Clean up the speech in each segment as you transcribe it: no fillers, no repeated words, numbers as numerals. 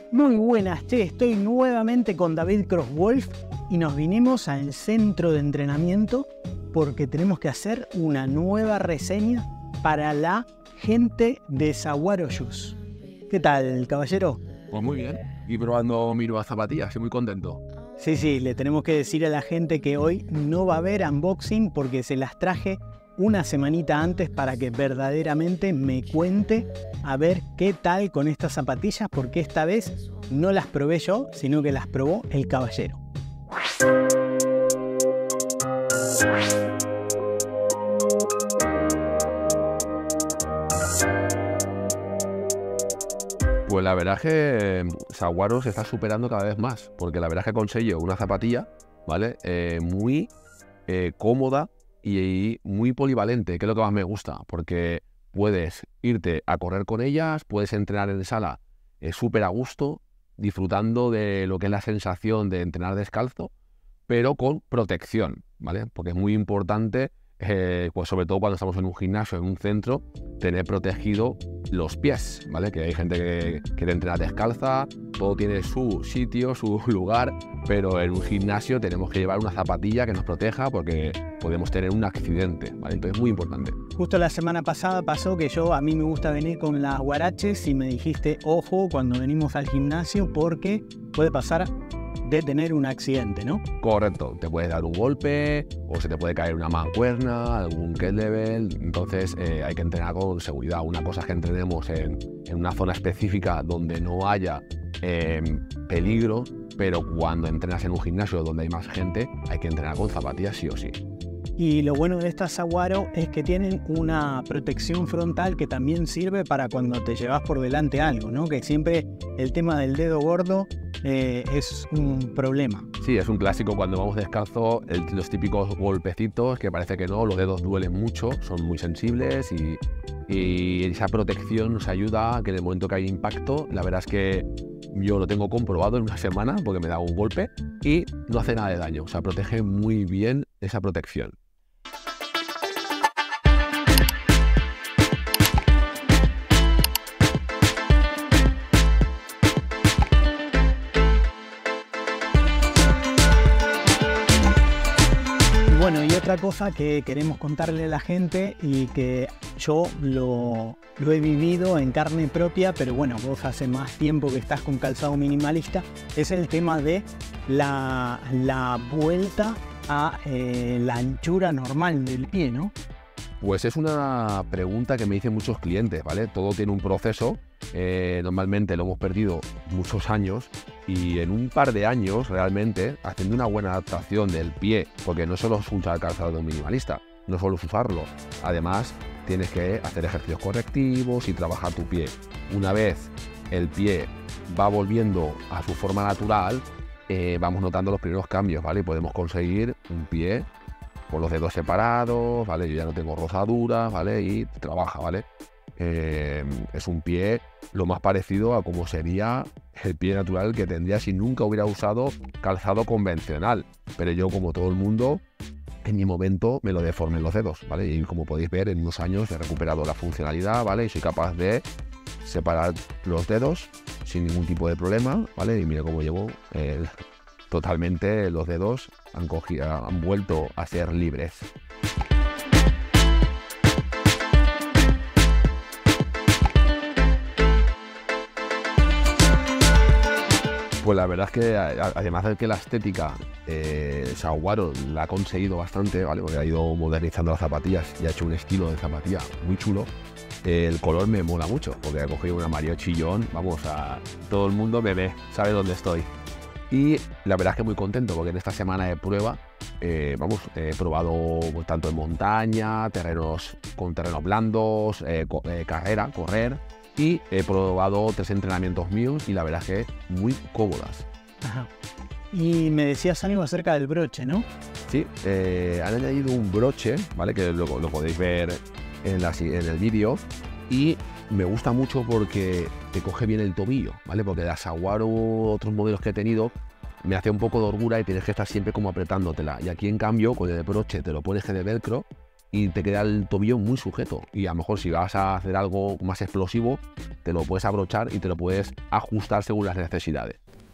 Muy buenas, che, estoy nuevamente con David Crosswolf y nos vinimos al centro de entrenamiento porque tenemos que hacer una nueva reseña para la gente de Saguaro Shoes. ¿Qué tal, caballero? Pues muy bien, y probando mi nueva zapatilla, estoy muy contento. Sí, le tenemos que decir a la gente que hoy no va a haber unboxing porque se las traje una semanita antes para que verdaderamente me cuente a ver qué tal con estas zapatillas, porque esta vez no las probé yo, sino que las probó el caballero. Pues la verdad es que Saguaro se está superando cada vez más, porque la verdad es que conseguí una zapatilla, ¿vale? Muy cómoda y muy polivalente, que es lo que más me gusta, porque puedes irte a correr con ellas, puedes entrenar en sala súper a gusto, disfrutando de lo que es la sensación de entrenar descalzo, pero con protección, ¿vale? Porque es muy importante, pues sobre todo cuando estamos en un gimnasio, en un centro, tener protegido los pies, ¿vale? Que hay gente que quiere entrenar descalza, todo tiene su sitio, su lugar, pero en un gimnasio tenemos que llevar una zapatilla que nos proteja porque podemos tener un accidente, ¿vale? Entonces es muy importante. Justo la semana pasada pasó que a mí me gusta venir con las huaraches y me dijiste, ojo, cuando venimos al gimnasio porque puede pasar de tener un accidente, ¿no? Correcto, te puedes dar un golpe o se te puede caer una mancuerna, algún kettlebell, entonces hay que entrenar con seguridad. Una cosa es que entrenemos en una zona específica donde no haya peligro, pero cuando entrenas en un gimnasio donde hay más gente, hay que entrenar con zapatillas sí o sí. Y lo bueno de estas Saguaro es que tienen una protección frontal que también sirve para cuando te llevas por delante algo, ¿no? Que siempre el tema del dedo gordo es un problema. Sí, es un clásico cuando vamos descalzo, los típicos golpecitos que parece que no, los dedos duelen mucho, son muy sensibles y esa protección nos ayuda a que en el momento que hay impacto, la verdad es que yo lo tengo comprobado en una semana porque me da un golpe y no hace nada de daño, o sea, protege muy bien esa protección. Bueno, y otra cosa que queremos contarle a la gente y que yo lo he vivido en carne propia, pero bueno, vos hace más tiempo que estás con calzado minimalista, es el tema de la vuelta a la anchura normal del pie, ¿no? Pues es una pregunta que me dicen muchos clientes, ¿vale? Todo tiene un proceso, normalmente lo hemos perdido muchos años y en un par de años realmente haciendo una buena adaptación del pie, porque no solo es usar calzado de un minimalista, no solo es usarlo, además tienes que hacer ejercicios correctivos y trabajar tu pie. Una vez el pie va volviendo a su forma natural, vamos notando los primeros cambios, ¿vale? Y podemos conseguir un pie con los dedos separados, ¿vale? Yo ya no tengo rozaduras, ¿vale? Y trabaja, ¿vale? Es un pie lo más parecido a como sería el pie natural que tendría si nunca hubiera usado calzado convencional. Pero yo, como todo el mundo, en mi momento me lo deformé los dedos, ¿vale? Y como podéis ver, en unos años he recuperado la funcionalidad, ¿vale? Y soy capaz de separar los dedos sin ningún tipo de problema, ¿vale? Y mira cómo llevo totalmente los dedos han vuelto a ser libres. Pues la verdad es que además de que la estética Saguaro la ha conseguido bastante, ¿vale? Porque ha ido modernizando las zapatillas y ha hecho un estilo de zapatilla muy chulo. El color me mola mucho porque he cogido un amarillo chillón, vamos, todo el mundo me ve, sabe dónde estoy. Y la verdad es que muy contento porque en esta semana de prueba, he probado tanto en montaña, con terrenos blandos, carrera, correr, y he probado 3 entrenamientos míos y la verdad es que muy cómodas. Ajá. Y me decías algo acerca del broche, ¿no? Sí, han añadido un broche, ¿vale? Que lo podéis ver en el vídeo y me gusta mucho porque te coge bien el tobillo, ¿vale? Porque la Saguaro, otros modelos que he tenido, me hace un poco de holgura y tienes que estar siempre como apretándotela. Y aquí, en cambio, con el broche te lo pones en el velcro y te queda el tobillo muy sujeto. Y a lo mejor si vas a hacer algo más explosivo, te lo puedes abrochar y te lo puedes ajustar según las necesidades.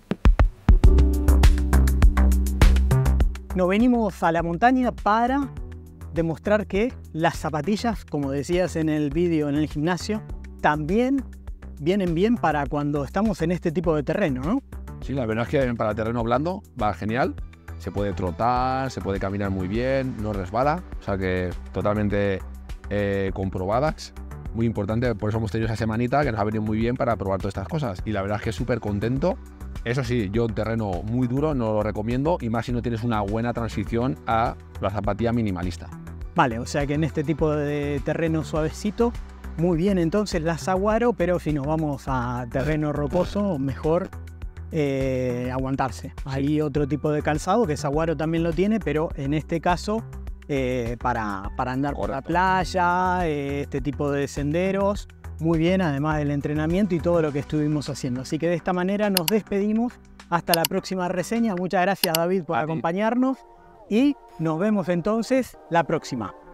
Nos venimos a la montaña para demostrar que las zapatillas, como decías en el vídeo en el gimnasio, también vienen bien para cuando estamos en este tipo de terreno, ¿no? Sí, la verdad es que para terreno blando va genial. Se puede trotar, se puede caminar muy bien, no resbala. O sea que totalmente comprobadas. Muy importante, por eso hemos tenido esa semanita que nos ha venido muy bien para probar todas estas cosas. Y la verdad es que súper contento. Eso sí, yo terreno muy duro no lo recomiendo, y más si no tienes una buena transición a la zapatilla minimalista. Vale, o sea que en este tipo de terreno suavecito, muy bien entonces la Saguaro, pero si nos vamos a terreno rocoso, mejor aguantarse. Hay otro tipo de calzado que Saguaro también lo tiene, pero en este caso para andar por la playa, este tipo de senderos, muy bien, además del entrenamiento y todo lo que estuvimos haciendo. Así que de esta manera nos despedimos. Hasta la próxima reseña. Muchas gracias, David, por acompañarnos y nos vemos entonces la próxima.